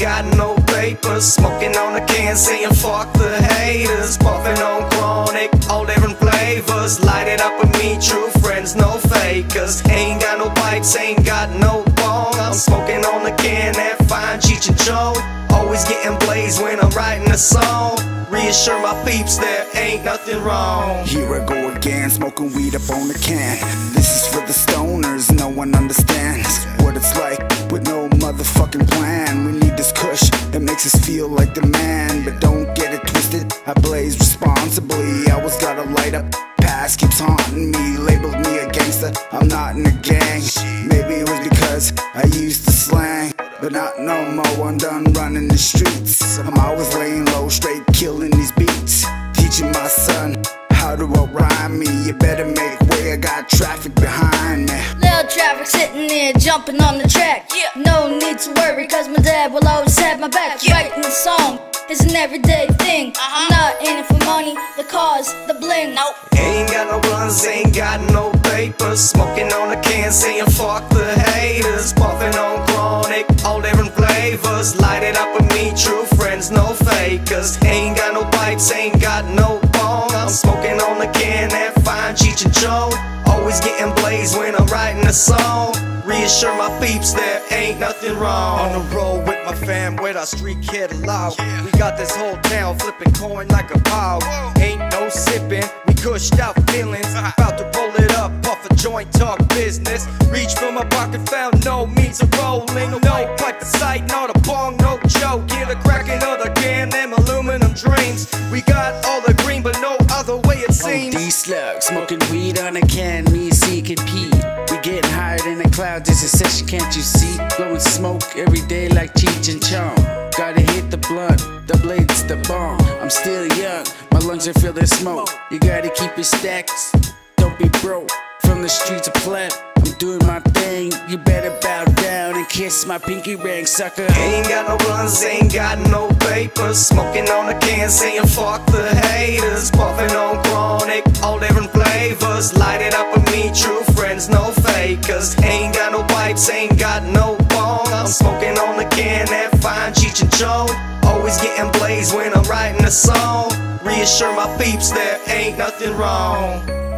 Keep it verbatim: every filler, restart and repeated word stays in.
got no paper. Smoking on the can, saying fuck the haters. Puffing on chronic, all different flavors. Light it up with me, true friends, no fakers. Ain't got no pipes, ain't got no bong. I'm smoking on the can, that fine Cheech and Chong. Always getting blazed when I'm writing a song. Reassure my peeps there ain't nothing wrong. Here I go again, smoking weed up on the can. This is for the stoners, no one understands what it's like with no motherfucking plan. We need this kush that makes us feel like the man. But don't get it twisted, I blaze responsibly. I always gotta light up, past keeps haunting me. Labeled me a gangster, I'm not in a gang. Maybe it was because I used to slang, but not no more, I'm done running the streets. I'm always laying low, straight killing these beats. Teaching my son how to rhyme me. You better make way, I got traffic behind me. Little traffic sitting there jumping on the track. Yeah. No need to worry, cause my dad will always have my back. Yeah. Writing the song is an everyday thing. uh-huh. I'm not in it for money, the cars, the bling. Nope. Ain't got no guns, ain't got no paper. Smoking on the can, saying fuck the haters. Puffing on chronic, all different flavors. Light it up with me, true friends, no fakers. Ain't got no pipes, ain't got no bong. I'm smoking on the can, that fine Cheech and Chong. Always getting blazed when I'm writing a song. Reassure my peeps there ain't nothing wrong. On the road with my fam with our street kid allowed. Yeah. We got this whole town flipping coin like a bow. Ain't no sipping, we cushed out feelings. uh-huh. About to roll it up, puff a joint, talk business. Reach for my pocket, found no means of rolling. No pipe in sight, not a bong, no joke. Get a cracking of the can, them aluminum dreams. We got all the green, but no other way it seems. O D slug, smoking weed on a can, me and C can pee. We getting higher than the clouds, it's a session, can't you see? Blowing smoke every day like Cheech and Chong. Gotta hit the blunt, the blade's the bomb. I'm still young, my lungs are filled with smoke. You gotta keep it stacked, don't be broke. From the streets of Plant, I'm doing my thing. You better bow down and kiss my pinky ring, sucker. Ain't got no guns, ain't got no paper. Smoking on the can, saying fuck the haters. Puffing on chronic, all different flavors. Light it up with me, true friends, no fakers. Ain't got no pipes, ain't got no bong. I'm smoking on the can, that fine Cheech and Chong. Always getting blazed when I'm writing a song. Reassure my peeps there ain't nothing wrong.